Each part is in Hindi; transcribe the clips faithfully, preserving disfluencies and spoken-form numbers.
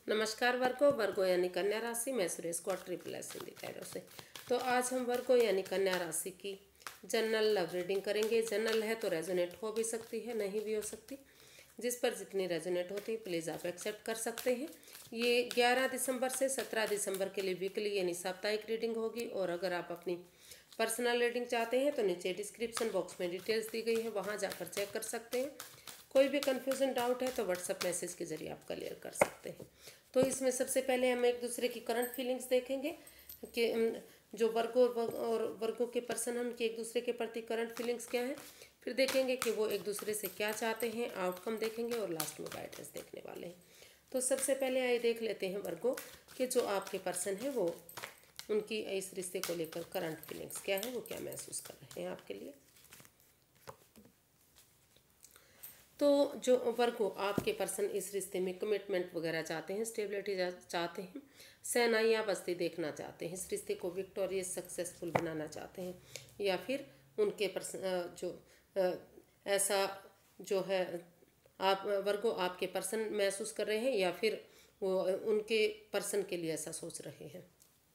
नमस्कार वर्गो वर्गो यानी कन्या राशि। मैं सुरेश को ट्रिपल एस हिंदी टैरो से। तो आज हम वर्गो यानी कन्या राशि की जनरल लव रीडिंग करेंगे। जनरल है तो रेजोनेट हो भी सकती है, नहीं भी हो सकती। जिस पर जितनी रेजोनेट होती है प्लीज़ आप एक्सेप्ट कर सकते हैं। ये ग्यारह दिसंबर से सत्रह दिसंबर के लिए वीकली यानी साप्ताहिक रीडिंग होगी। और अगर आप अपनी पर्सनल रीडिंग चाहते हैं तो नीचे डिस्क्रिप्शन बॉक्स में डिटेल्स दी गई है, वहाँ जाकर चेक कर सकते हैं। कोई भी कन्फ्यूज़न डाउट है तो व्हाट्सएप मैसेज के जरिए आप क्लियर कर सकते हैं। तो इसमें सबसे पहले हम एक दूसरे की करंट फीलिंग्स देखेंगे कि जो वर्गो और वर्गो के पर्सन हैं उनकी एक दूसरे के प्रति करंट फीलिंग्स क्या है। फिर देखेंगे कि वो एक दूसरे से क्या चाहते हैं, आउटकम देखेंगे और लास्ट में गाइडेंस देखने वाले हैं। तो सबसे पहले आइए देख लेते हैं वर्गो कि जो आपके पर्सन है वो उनकी इस रिश्ते को लेकर करंट फीलिंग्स क्या है, वो क्या महसूस कर रहे हैं आपके लिए। तो जो वर्गो आपके पर्सन इस रिश्ते में कमिटमेंट वगैरह चाहते हैं, स्टेबिलिटी चाहते हैं, सहनाई या बस्ती देखना चाहते हैं, इस रिश्ते को विक्टोरियस सक्सेसफुल बनाना चाहते हैं, या फिर उनके पर्सन जो ऐसा जो है आप वर्गो आपके पर्सन महसूस कर रहे हैं या फिर वो उनके पर्सन के लिए ऐसा सोच रहे हैं।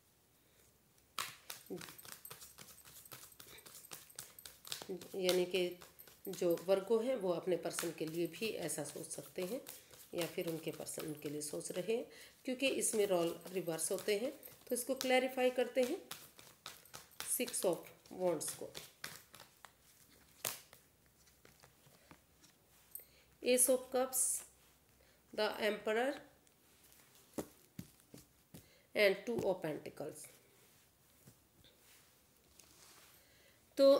यानी कि जो वर्गो हैं वो अपने पर्सन के लिए भी ऐसा सोच सकते हैं या फिर उनके पर्सन उनके लिए सोच रहे हैं, क्योंकि इसमें रोल रिवर्स होते हैं। तो इसको क्लैरिफाई करते हैं सिक्स ऑफ वॉन्ड्स को। Ace of cups, the emperor and two of pentacles. तो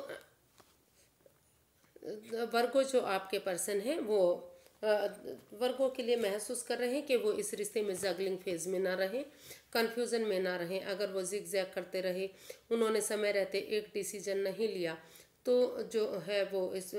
वर्गो जो आपके पर्सन हैं वो वर्गो के लिए महसूस कर रहे हैं कि वो इस रिश्ते में जगलिंग फेज में ना रहें, कन्फ्यूज़न में ना रहें। अगर वो जिग जैग करते रहे, उन्होंने समय रहते एक डिसीजन नहीं लिया, तो जो है वो इस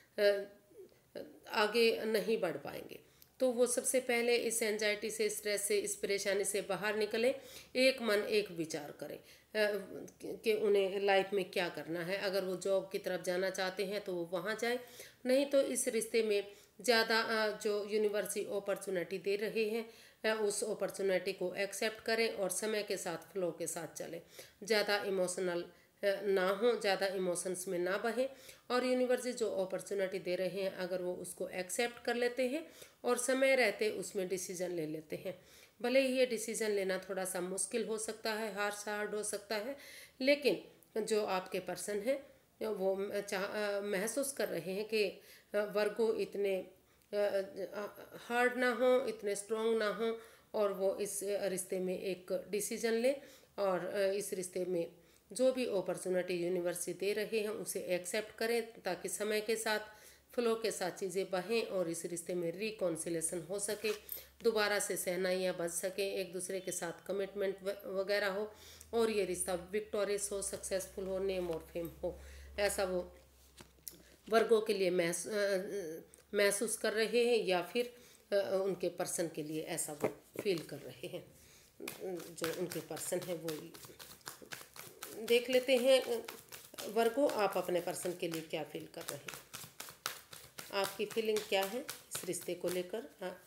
आगे नहीं बढ़ पाएंगे। तो वो सबसे पहले इस एंजाइटी से, स्ट्रेस से, इस परेशानी से बाहर निकलें, एक मन एक विचार करें कि उन्हें लाइफ में क्या करना है। अगर वो जॉब की तरफ जाना चाहते हैं तो वो वहाँ जाएं, नहीं तो इस रिश्ते में ज़्यादा जो यूनिवर्सिटी अपॉर्चुनिटी दे रहे हैं उस अपॉर्चुनिटी को एक्सेप्ट करें और समय के साथ फ्लो के साथ चलें। ज़्यादा इमोशनल ना हो, ज़्यादा इमोशंस में ना बहें, और यूनिवर्सिटी जो अपॉर्चुनिटी दे रहे हैं अगर वो उसको एक्सेप्ट कर लेते हैं और समय रहते उसमें डिसीजन ले लेते हैं। भले ही ये डिसीजन लेना थोड़ा सा मुश्किल हो सकता है, हार्श हार्ड हो सकता है, लेकिन जो आपके पर्सन हैं वो चाह महसूस कर रहे हैं कि वर्गो इतने हार्ड ना हो, इतने स्ट्रॉन्ग ना हो, और वो इस रिश्ते में एक डिसीजन ले और इस रिश्ते में जो भी अपॉर्चुनिटी यूनिवर्सिटी दे रहे हैं उसे एक्सेप्ट करें, ताकि समय के साथ फ्लो के साथ चीज़ें बहें और इस रिश्ते में रिकॉन्सिलेशन हो सके, दोबारा से सहनाइयाँ बच सकें, एक दूसरे के साथ कमिटमेंट वगैरह हो और ये रिश्ता विक्टोरियस हो, सक्सेसफुल हो, नेम और फेम हो। ऐसा वो वर्गों के लिए महसूस कर रहे हैं या फिर उनके पर्सन के लिए ऐसा वो फील कर रहे हैं। जो उनके पर्सन है वो देख लेते हैं। वर्गो आप अपने पर्सन के लिए क्या फील कर रहे हैं, आपकी फीलिंग क्या है इस रिश्ते को लेकर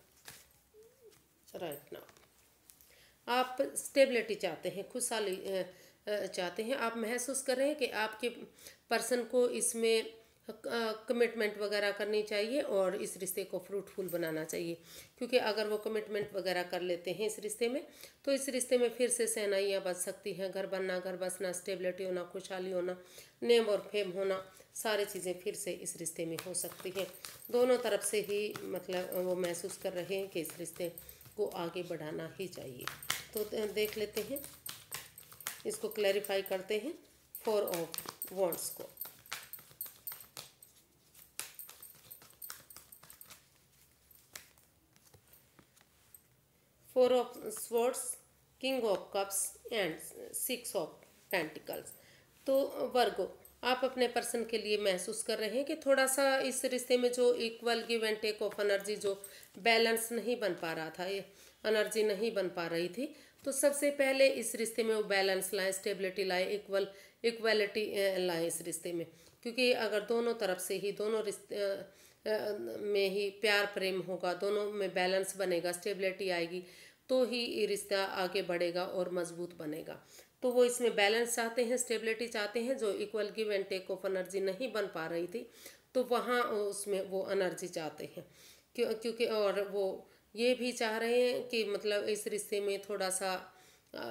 राइट नाउ। आप स्टेबिलिटी चाहते हैं, खुशहाली चाहते हैं, आप महसूस कर रहे हैं कि आपके पर्सन को इसमें कमिटमेंट वगैरह करनी चाहिए और इस रिश्ते को फ्रूटफुल बनाना चाहिए, क्योंकि अगर वो कमिटमेंट वगैरह कर लेते हैं इस रिश्ते में तो इस रिश्ते में फिर से सहनाइयाँ बच सकती हैं, घर बनना, घर बसना, स्टेबिलिटी होना, खुशहाली होना, नेम और फेम होना, सारी चीज़ें फिर से इस रिश्ते में हो सकती हैं। दोनों तरफ से ही मतलब वो महसूस कर रहे हैं कि इस रिश्ते को आगे बढ़ाना ही चाहिए। तो देख लेते हैं, इसको क्लैरिफाई करते हैं फोर ऑफ वॉन्ड्स को। Four of swords, king of cups and six of pentacles. तो वर्गो आप अपने पर्सन के लिए महसूस कर रहे हैं कि थोड़ा सा इस रिश्ते में जो equal give and take of energy, जो बैलेंस नहीं बन पा रहा था, ये एनर्जी नहीं बन पा रही थी, तो सबसे पहले इस रिश्ते में वो बैलेंस लाए, स्टेबिलिटी लाए, इक्वल इक्वलिटी लाए इस रिश्ते में। क्योंकि अगर दोनों तरफ से ही, दोनों रिश्ते में ही प्यार प्रेम होगा, दोनों में बैलेंस बनेगा, स्टेबिलिटी आएगी, तो ही ये रिश्ता आगे बढ़ेगा और मजबूत बनेगा। तो वो इसमें बैलेंस चाहते हैं, स्टेबिलिटी चाहते हैं। जो equal give and take of energy नहीं बन पा रही थी, तो वहाँ उसमें वो एनर्जी चाहते हैं। क्यों क्योंकि और वो ये भी चाह रहे हैं कि मतलब इस रिश्ते में थोड़ा सा आ,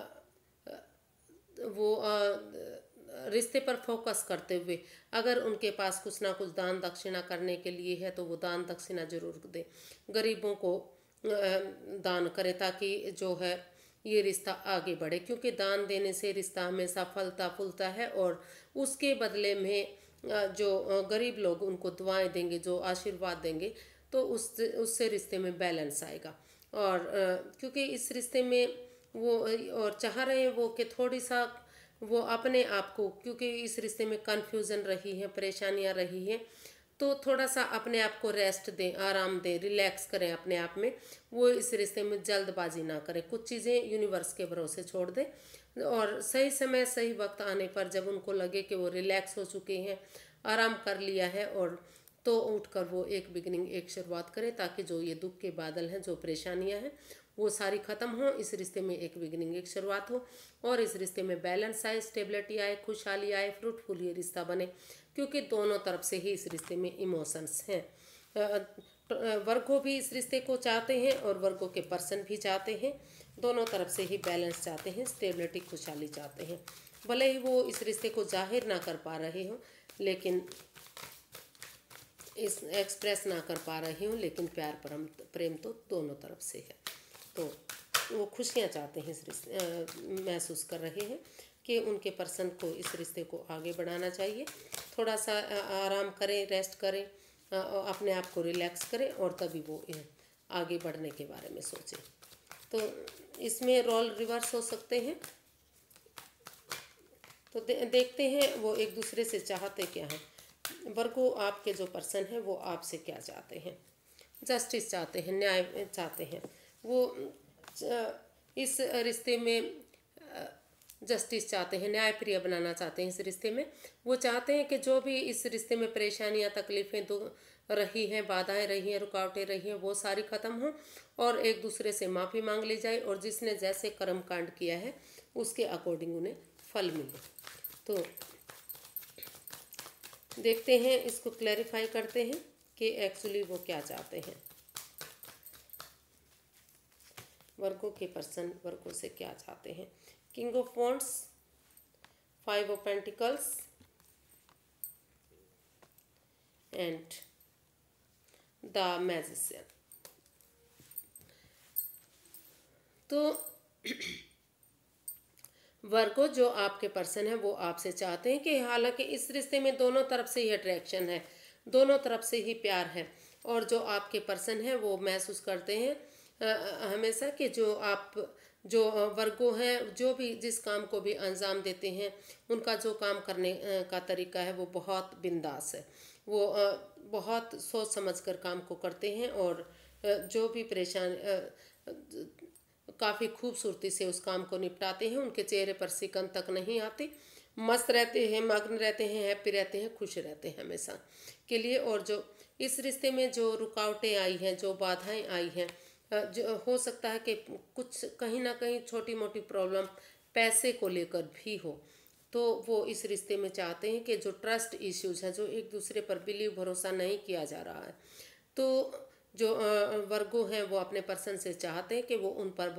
वो आ, रिश्ते पर फोकस करते हुए अगर उनके पास कुछ ना कुछ दान दक्षिणा करने के लिए है तो वो दान दक्षिणा जरूर दे, गरीबों को दान करे, ताकि जो है ये रिश्ता आगे बढ़े। क्योंकि दान देने से रिश्ता हमेशा फलता फूलता है और उसके बदले में जो गरीब लोग उनको दुआएं देंगे, जो आशीर्वाद देंगे, तो उस उससे रिश्ते में बैलेंस आएगा। और क्योंकि इस रिश्ते में वो और चाह रहे हैं वो कि थोड़ी सा वो अपने आप को, क्योंकि इस रिश्ते में कन्फ्यूज़न रही है, परेशानियां रही हैं, तो थोड़ा सा अपने आप को रेस्ट दें, आराम दें, रिलैक्स करें अपने आप में। वो इस रिश्ते में जल्दबाजी ना करें, कुछ चीज़ें यूनिवर्स के भरोसे छोड़ दें और सही समय सही वक्त आने पर जब उनको लगे कि वो रिलैक्स हो चुके हैं, आराम कर लिया है, और तो उठकर वो एक बिगिनिंग, एक शुरुआत करें, ताकि जो ये दुख के बादल हैं, जो परेशानियां हैं, वो सारी ख़त्म हो। इस रिश्ते में एक बिगिनिंग, एक शुरुआत हो और इस रिश्ते में बैलेंस आए, स्टेबिलिटी आए, खुशहाली आए, फ्रूटफुल ये रिश्ता बने। क्योंकि दोनों तरफ से ही इस रिश्ते में इमोशंस हैं। वर्गो भी इस रिश्ते को चाहते हैं और वर्गो के पर्सन भी चाहते हैं। दोनों तरफ से ही बैलेंस चाहते हैं, स्टेबिलिटी, खुशहाली चाहते हैं। भले ही वो इस रिश्ते को जाहिर ना कर पा रहे हों, लेकिन इस एक्सप्रेस ना कर पा रहे हूँ, लेकिन प्यार परम प्रेम तो दोनों तरफ से है। तो वो खुशियाँ चाहते हैं, इस रिश्ते महसूस कर रहे हैं कि उनके पर्सन को इस रिश्ते को आगे बढ़ाना चाहिए। थोड़ा सा आराम करें, रेस्ट करें, अपने आप को रिलैक्स करें और तभी वो आगे बढ़ने के बारे में सोचें। तो इसमें रोल रिवर्स हो सकते हैं। तो दे, देखते हैं वो एक दूसरे से चाहते क्या हैं। वर्गो, आपके जो पर्सन है वो आपसे क्या चाहते हैं? जस्टिस चाहते हैं, न्याय चाहते हैं। वो इस रिश्ते में जस्टिस चाहते हैं, न्याय प्रिय बनाना चाहते हैं इस रिश्ते में। वो चाहते हैं कि जो भी इस रिश्ते में परेशानियां, तकलीफ़ें दो रही हैं, बाधाएं रही हैं, रुकावटें रही हैं, वो सारी ख़त्म हों और एक दूसरे से माफ़ी मांग ली जाए और जिसने जैसे कर्म कांड किया है उसके अकॉर्डिंग उन्हें फल मिले। तो देखते हैं, इसको क्लैरिफाई करते हैं कि एक्चुअली वो क्या चाहते हैं। वर्गो के पर्सन वर्गो से क्या चाहते हैं? King of wands, five of pentacles and the magician. तो वर्गो, जो आपके पर्सन है वो आपसे चाहते हैं कि हालांकि इस रिश्ते में दोनों तरफ से ही अट्रैक्शन है, दोनों तरफ से ही प्यार है, और जो आपके पर्सन है वो महसूस करते हैं हमेशा कि जो आप जो वर्गो हैं, जो भी जिस काम को भी अंजाम देते हैं, उनका जो काम करने का तरीका है वो बहुत बिंदास है। वो बहुत सोच समझकर काम को करते हैं और जो भी परेशान काफ़ी खूबसूरती से उस काम को निपटाते हैं। उनके चेहरे पर सिकन तक नहीं आती, मस्त रहते हैं, मग्न रहते हैं, हैप्पी रहते हैं, खुश रहते हैं हमेशा के लिए। और जो इस रिश्ते में जो रुकावटें आई हैं, जो बाधाएं आई हैं, जो हो सकता है कि कुछ कहीं ना कहीं छोटी मोटी प्रॉब्लम पैसे को लेकर भी हो, तो वो इस रिश्ते में चाहते हैं कि जो ट्रस्ट इश्यूज हैं, जो एक दूसरे पर बिलीव, भरोसा नहीं किया जा रहा है, तो जो वर्गो हैं वो अपने पर्सन से चाहते हैं कि वो उन पर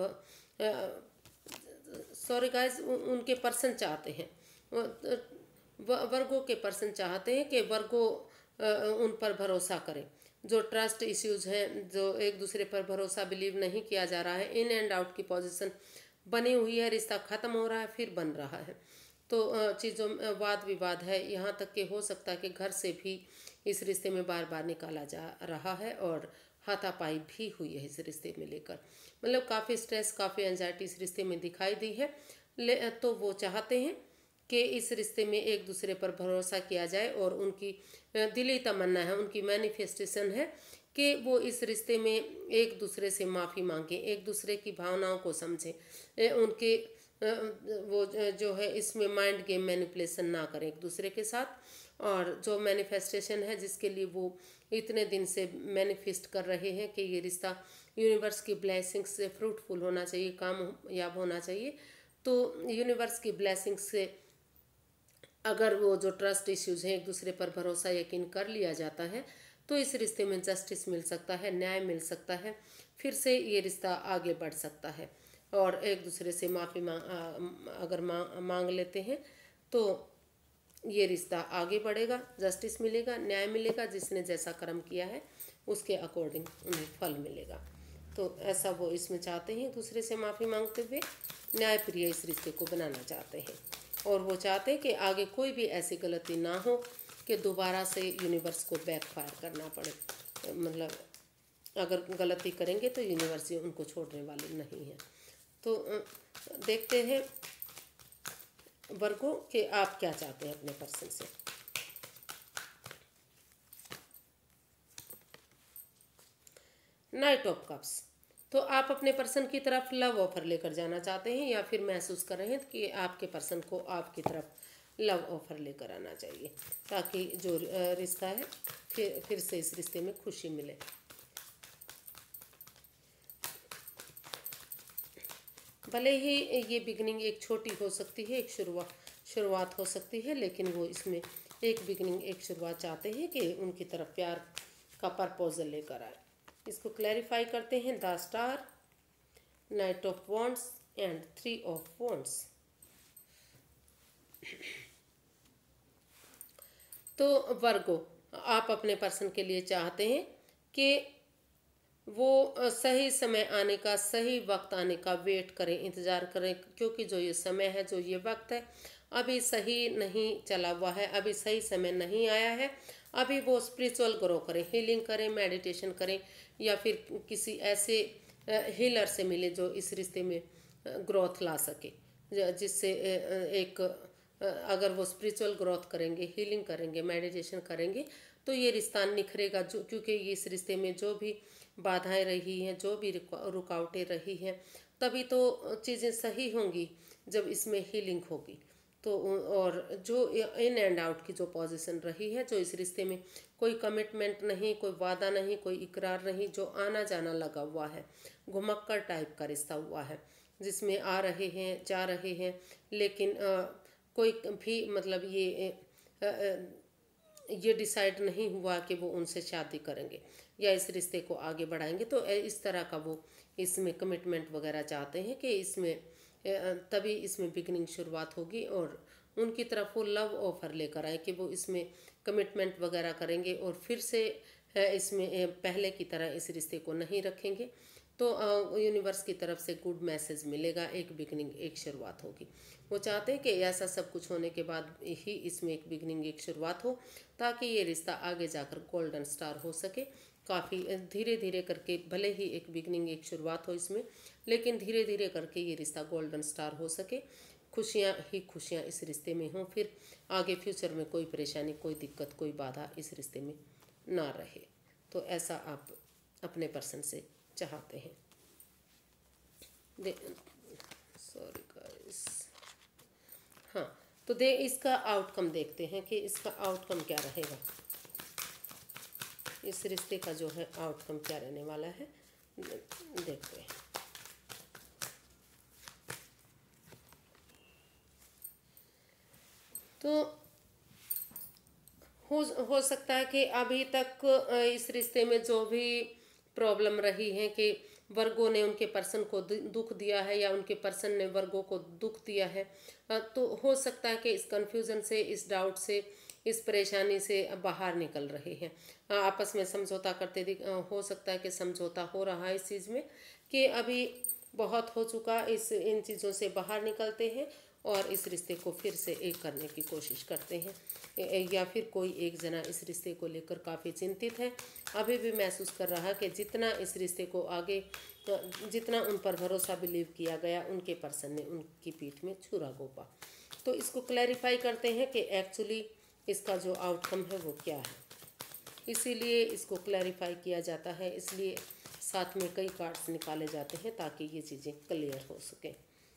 सॉरी गाइस उनके पर्सन चाहते हैं, वर्गो के पर्सन चाहते हैं कि वर्गो उन पर भरोसा करें। जो ट्रस्ट इश्यूज हैं, जो एक दूसरे पर भरोसा, बिलीव नहीं किया जा रहा है, इन एंड आउट की पोजीशन बनी हुई है, रिश्ता ख़त्म हो रहा है फिर बन रहा है, तो चीज़ों में वाद विवाद है, यहाँ तक कि हो सकता है कि घर से भी इस रिश्ते में बार बार निकाला जा रहा है और हाथापाई भी हुई है इस रिश्ते में लेकर। मतलब काफ़ी स्ट्रेस, काफ़ी एंजाइटी इस रिश्ते में दिखाई दी है। ले तो वो चाहते हैं कि इस रिश्ते में एक दूसरे पर भरोसा किया जाए और उनकी दिली तमन्ना है, उनकी मैनिफेस्टेशन है कि वो इस रिश्ते में एक दूसरे से माफ़ी मांगें, एक दूसरे की भावनाओं को समझें, उनके वो जो है इसमें माइंड गेम मैनिपुलेशन ना करें एक दूसरे के साथ। और जो मैनिफेस्टेशन है जिसके लिए वो इतने दिन से मैनिफेस्ट कर रहे हैं कि ये रिश्ता यूनिवर्स की ब्लेसिंग से फ्रूटफुल होना चाहिए, कामयाब होना चाहिए। तो यूनिवर्स की ब्लेसिंग से अगर वो जो ट्रस्ट इश्यूज हैं, एक दूसरे पर भरोसा यकीन कर लिया जाता है, तो इस रिश्ते में जस्टिस मिल सकता है, न्याय मिल सकता है, फिर से ये रिश्ता आगे बढ़ सकता है। और एक दूसरे से माफ़ी मांग अगर मांग मांग लेते हैं तो ये रिश्ता आगे बढ़ेगा, जस्टिस मिलेगा, न्याय मिलेगा, जिसने जैसा कर्म किया है उसके अकॉर्डिंग उन्हें फल मिलेगा। तो ऐसा वो इसमें चाहते हैं, दूसरे से माफ़ी मांगते हुए न्यायप्रिय इस रिश्ते को बनाना चाहते हैं। और वो चाहते हैं कि आगे कोई भी ऐसी गलती ना हो कि दोबारा से यूनिवर्स को बैकफायर करना पड़े। मतलब अगर गलती करेंगे तो यूनिवर्स ही उनको छोड़ने वाले नहीं है। तो देखते हैं वर्गो कि आप क्या चाहते हैं अपने पर्सन से। Knight of cups. तो आप अपने पर्सन की तरफ लव ऑफर लेकर जाना चाहते हैं, या फिर महसूस कर रहे हैं कि आपके पर्सन को आपकी तरफ लव ऑफर लेकर आना चाहिए, ताकि जो रिश्ता है फिर फिर से इस रिश्ते में खुशी मिले। भले ही ये बिगनिंग एक छोटी हो सकती है, एक शुरुआत शुरुआत हो सकती है, लेकिन वो इसमें एक बिगनिंग, एक शुरुआत चाहते हैं कि उनकी तरफ प्यार का प्रपोजल लेकर आए। इसको क्लैरिफाई करते हैं। The star, knight of wands and three of wands. तो वर्गो, आप अपने पर्सन के लिए चाहते हैं कि वो सही समय आने का, सही वक्त आने का वेट करें, इंतज़ार करें, क्योंकि जो ये समय है, जो ये वक्त है, अभी सही नहीं चला हुआ है, अभी सही समय नहीं आया है। अभी वो स्पिरिचुअल ग्रो करें, हीलिंग करें, मेडिटेशन करें, या फिर किसी ऐसे हीलर से मिले जो इस रिश्ते में ग्रोथ ला सके, जिससे एक अगर वो स्पिरिचुअल ग्रोथ करेंगे, हीलिंग करेंगे, मेडिटेशन करेंगे, तो ये रिश्ता निखरेगा। जो क्योंकि इस रिश्ते में जो भी बाधाएं रही हैं, जो भी रुकावटें रही हैं, तभी तो चीज़ें सही होंगी जब इसमें हीलिंग होगी। तो और जो इन एंड आउट की जो पोजीशन रही है, जो इस रिश्ते में कोई कमिटमेंट नहीं, कोई वादा नहीं, कोई इकरार नहीं, जो आना जाना लगा हुआ है, घुमक्कड़ टाइप का रिश्ता हुआ है, जिसमें आ रहे हैं, जा रहे हैं, लेकिन आ, कोई भी मतलब ये आ, आ, ये डिसाइड नहीं हुआ कि वो उनसे शादी करेंगे या इस रिश्ते को आगे बढ़ाएंगे। तो इस तरह का वो इसमें कमिटमेंट वगैरह चाहते हैं कि इसमें तभी इसमें बिगनिंग शुरुआत होगी, और उनकी तरफ वो लव ऑफर लेकर आए कि वो इसमें कमिटमेंट वगैरह करेंगे और फिर से इसमें पहले की तरह इस रिश्ते को नहीं रखेंगे। तो यूनिवर्स की तरफ से गुड मैसेज मिलेगा, एक बिगनिंग, एक शुरुआत होगी। वो चाहते हैं कि ऐसा सब कुछ होने के बाद ही इसमें एक बिगनिंग, एक शुरुआत हो, ताकि ये रिश्ता आगे जाकर गोल्डन स्टार हो सके। काफ़ी धीरे धीरे करके, भले ही एक बिगनिंग, एक शुरुआत हो इसमें, लेकिन धीरे धीरे करके ये रिश्ता गोल्डन स्टार हो सके, खुशियाँ ही खुशियाँ इस रिश्ते में हों, फिर आगे फ्यूचर में कोई परेशानी, कोई दिक्कत, कोई बाधा इस रिश्ते में ना रहे। तो ऐसा आप अपने पर्सन से चाहते हैं। दे सॉरी गाइस। हाँ, तो दे इसका आउटकम देखते हैं कि इसका आउटकम क्या रहेगा, इस रिश्ते का जो है आउटकम क्या रहने वाला है, देखते हैं। तो हो हो सकता है कि अभी तक इस रिश्ते में जो भी प्रॉब्लम रही है कि वर्गों ने उनके पर्सन को दुख दिया है या उनके पर्सन ने वर्गों को दुख दिया है, तो हो सकता है कि इस कन्फ्यूज़न से, इस डाउट से, इस परेशानी से बाहर निकल रहे हैं, आपस में समझौता करते दिख हो सकता है कि समझौता हो रहा है इस चीज़ में कि अभी बहुत हो चुका, इस इन चीज़ों से बाहर निकलते हैं और इस रिश्ते को फिर से एक करने की कोशिश करते हैं। या फिर कोई एक जना इस रिश्ते को लेकर काफ़ी चिंतित है, अभी भी महसूस कर रहा है कि जितना इस रिश्ते को आगे, जितना उन पर भरोसा बिलीव किया गया, उनके पर्सन ने उनकी पीठ में छुरा घोंपा। तो इसको क्लैरिफाई करते हैं कि एक्चुअली इसका जो आउटकम है वो क्या है, इसीलिए इसको क्लैरिफाई किया जाता है, इसलिए साथ में कई कार्ड्स निकाले जाते हैं ताकि ये चीज़ें क्लियर हो सकें।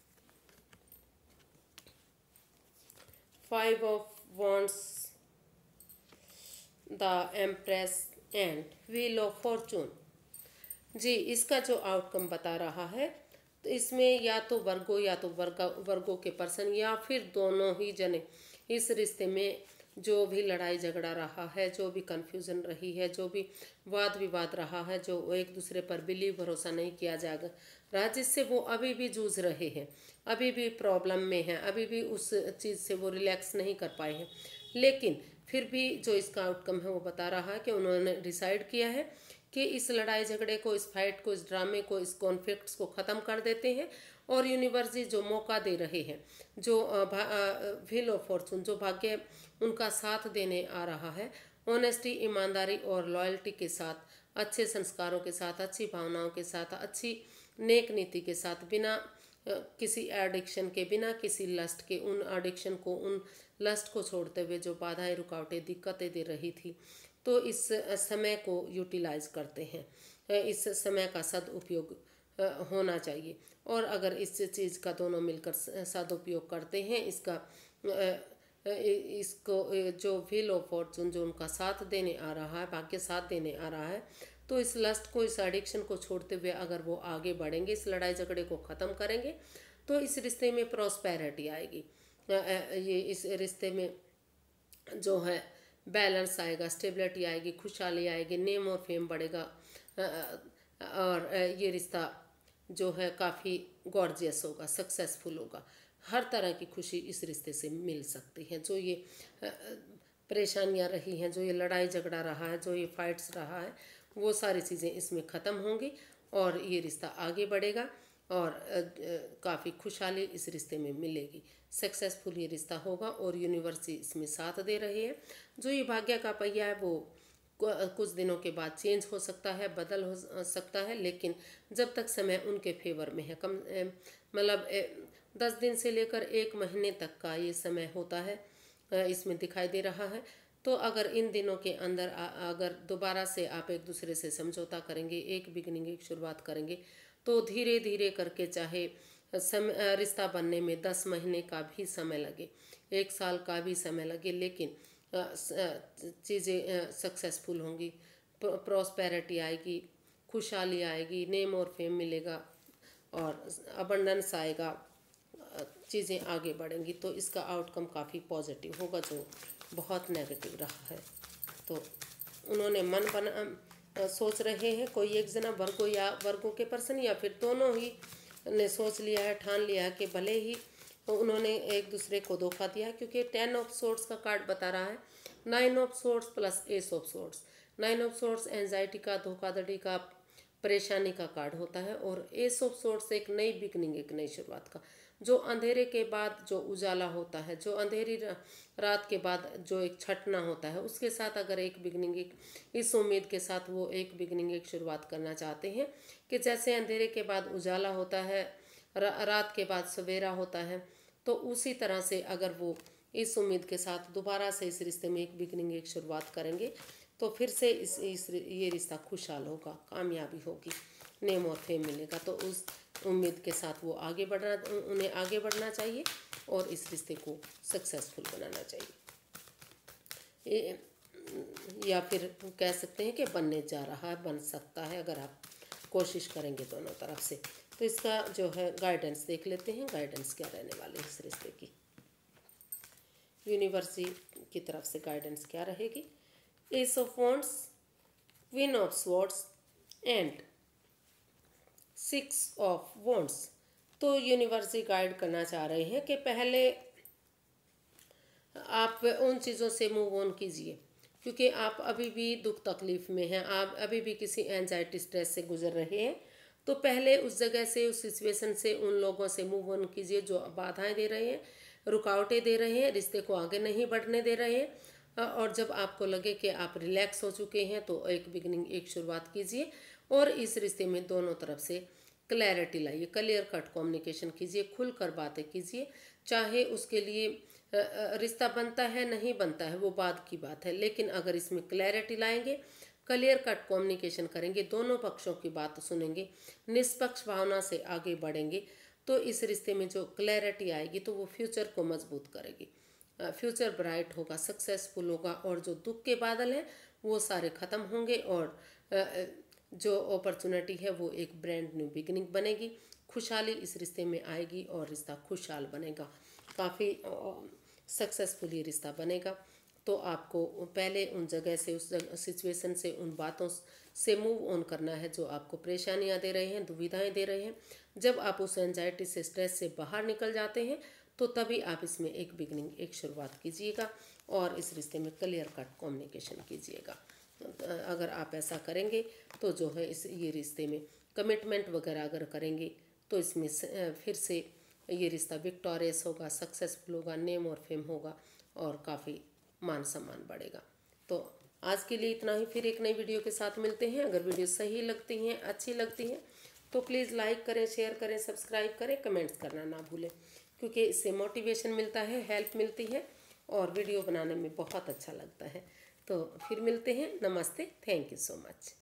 Five of wands, the empress and wheel of fortune. जी, इसका जो आउटकम बता रहा है, तो इसमें या तो वर्गो या तो वर्ग वर्गों के पर्सन या फिर दोनों ही जने इस रिश्ते में जो भी लड़ाई झगड़ा रहा है, जो भी कन्फ्यूजन रही है, जो भी वाद विवाद रहा है, जो एक दूसरे पर बिलीव भरोसा नहीं किया जाएगा रहा, जिससे वो अभी भी जूझ रहे हैं, अभी भी प्रॉब्लम में हैं, अभी भी उस चीज़ से वो रिलैक्स नहीं कर पाए हैं, लेकिन फिर भी जो इसका आउटकम है वो बता रहा है कि उन्होंने डिसाइड किया है कि इस लड़ाई झगड़े को, इस फाइट को, इस ड्रामे को, इस कॉन्फ्लिक्ट्स को ख़त्म कर देते हैं। और यूनिवर्स जो मौका दे रहे हैं, जो व्हील ऑफ फॉर्चून, जो भाग्य उनका साथ देने आ रहा है, ऑनेस्टी, ईमानदारी और लॉयल्टी के साथ, अच्छे संस्कारों के साथ, अच्छी भावनाओं के साथ, अच्छी नेक नीति के साथ, बिना किसी एडिक्शन के, बिना किसी लस्ट के, उन एडिक्शन को, उन लस्ट को छोड़ते हुए जो बाधाएं, रुकावटें, दिक्कतें दे रही थी, तो इस समय को यूटिलाइज करते हैं। इस समय का सदुपयोग होना चाहिए। और अगर इस चीज़ का दोनों मिलकर सदुपयोग करते हैं, इसका इसको जो व्हील ऑफ फॉर्चून जो उनका साथ देने आ रहा है, भाग्य साथ देने आ रहा है, तो इस लस्ट को, इस एडिक्शन को छोड़ते हुए अगर वो आगे बढ़ेंगे, इस लड़ाई झगड़े को ख़त्म करेंगे, तो इस रिश्ते में प्रॉस्पेरिटी आएगी। ये इस रिश्ते में जो है बैलेंस आएगा, स्टेबिलिटी आएगी, खुशहाली आएगी, नेम और फेम बढ़ेगा, और ये रिश्ता जो है काफ़ी गॉर्जियस होगा, सक्सेसफुल होगा। हर तरह की खुशी इस रिश्ते से मिल सकती है। जो ये परेशानियां रही हैं, जो ये लड़ाई झगड़ा रहा है, जो ये फाइट्स रहा है, वो सारी चीज़ें इसमें ख़त्म होंगी और ये रिश्ता आगे बढ़ेगा और काफ़ी खुशहाली इस रिश्ते में मिलेगी। सक्सेसफुल ये रिश्ता होगा और यूनिवर्स इसमें साथ दे रही है। जो ये भाग्य का पहिया है वो कुछ दिनों के बाद चेंज हो सकता है, बदल हो सकता है, लेकिन जब तक समय उनके फेवर में है, कम मतलब दस दिन से लेकर एक महीने तक का ये समय होता है, इसमें दिखाई दे रहा है। तो अगर इन दिनों के अंदर अगर दोबारा से आप एक दूसरे से समझौता करेंगे, एक बिगनिंग, एक शुरुआत करेंगे, तो धीरे धीरे करके, चाहे समय रिश्ता बनने में दस महीने का भी समय लगे, एक साल का भी समय लगे, लेकिन चीज़ें सक्सेसफुल होंगी, प्रॉस्पेरिटी आएगी, खुशहाली आएगी, नेम और फेम मिलेगा और अबंडेंस आएगा, चीज़ें आगे बढ़ेंगी। तो इसका आउटकम काफ़ी पॉजिटिव होगा, जो बहुत नेगेटिव रहा है। तो उन्होंने मन बना सोच रहे हैं, कोई एक जना वर्गो या वर्गों के पर्सन या फिर दोनों ही ने सोच लिया है, ठान लिया है कि भले ही तो उन्होंने एक दूसरे को धोखा दिया, क्योंकि टेन ऑफ सोर्ड्स का कार्ड बता रहा है nine of swords plus ace of swords. Nine of swords anxiety का, धोखाधड़ी का, परेशानी का कार्ड होता है, और एस ऑफ सोर्ड्स एक नई बिगनिंग, एक नई शुरुआत का, जो अंधेरे के बाद जो उजाला होता है, जो अंधेरी रात के बाद जो एक छटना होता है, उसके साथ अगर एक बिगनिंग, एक इस उम्मीद के साथ वो एक बिगनिंग, एक शुरुआत करना चाहते हैं कि जैसे अंधेरे के बाद उजाला होता है, रा, रात के बाद सवेरा होता है, तो उसी तरह से अगर वो इस उम्मीद के साथ दोबारा से इस रिश्ते में एक बिगनिंग, एक शुरुआत करेंगे, तो फिर से इस, इस ये रिश्ता खुशहाल होगा, कामयाबी होगी, नेम और फेम मिलेगा। तो उस उम्मीद के साथ वो आगे बढ़ना, उन्हें आगे बढ़ना चाहिए और इस रिश्ते को सक्सेसफुल बनाना चाहिए, या फिर कह सकते हैं कि बनने जा रहा है, बन सकता है अगर आप कोशिश करेंगे दोनों तरफ से। तो इसका जो है गाइडेंस देख लेते हैं, गाइडेंस क्या रहने वाले इस रिश्ते की। यूनिवर्स की तरफ से गाइडेंस क्या रहेगी? Ace of wands, queen of swords and six of wands. तो यूनिवर्स गाइड करना चाह रहे हैं कि पहले आप उन चीज़ों से मूव ऑन कीजिए, क्योंकि आप अभी भी दुख तकलीफ़ में हैं, आप अभी भी किसी एंजाइटी, स्ट्रेस से गुजर रहे हैं। तो पहले उस जगह से, उस सिचुएशन से, उन लोगों से मूव ऑन कीजिए जो बाधाएं दे रहे हैं, रुकावटें दे रहे हैं, रिश्ते को आगे नहीं बढ़ने दे रहे हैं। और जब आपको लगे कि आप रिलैक्स हो चुके हैं, तो एक बिगनिंग, एक शुरुआत कीजिए और इस रिश्ते में दोनों तरफ से क्लैरिटी लाइए, क्लियर कट कम्युनिकेशन कीजिए, खुलकर बातें कीजिए। चाहे उसके लिए रिश्ता बनता है, नहीं बनता है, वो बाद की बात है, लेकिन अगर इसमें क्लैरिटी लाएंगे, क्लियर कट कम्युनिकेशन करेंगे, दोनों पक्षों की बात सुनेंगे, निष्पक्ष भावना से आगे बढ़ेंगे, तो इस रिश्ते में जो क्लैरिटी आएगी तो वो फ्यूचर को मजबूत करेगी, फ्यूचर ब्राइट होगा, सक्सेसफुल होगा, और जो दुख के बादल हैं वो सारे ख़त्म होंगे और जो अपॉर्चुनिटी है वो एक ब्रांड न्यू बिगिनिंग बनेगी, खुशहाली इस रिश्ते में आएगी और रिश्ता खुशहाल बनेगा, काफ़ी सक्सेसफुल ये रिश्ता बनेगा। तो आपको पहले उन जगह से, उस जगह सिचुएशन से, उन बातों से मूव ऑन करना है जो आपको परेशानियां दे रहे हैं, दुविधाएं दे रहे हैं। जब आप उस एंजाइटी से, स्ट्रेस से बाहर निकल जाते हैं तो तभी आप इसमें एक बिगनिंग, एक शुरुआत कीजिएगा और इस रिश्ते में क्लियर कट कम्युनिकेशन कीजिएगा। अगर आप ऐसा करेंगे तो जो है इस ये रिश्ते में कमिटमेंट वगैरह अगर करेंगे तो इसमें फिर से ये रिश्ता विक्टोरियस होगा, सक्सेसफुल होगा, नेम और फेम होगा और काफ़ी मान सम्मान बढ़ेगा। तो आज के लिए इतना ही, फिर एक नई वीडियो के साथ मिलते हैं। अगर वीडियो सही लगती हैं, अच्छी लगती हैं तो प्लीज़ लाइक करें, शेयर करें, सब्सक्राइब करें, कमेंट्स करना ना भूलें, क्योंकि इससे मोटिवेशन मिलता है, हेल्प मिलती है और वीडियो बनाने में बहुत अच्छा लगता है। तो फिर मिलते हैं। नमस्ते, थैंक यू सो मच।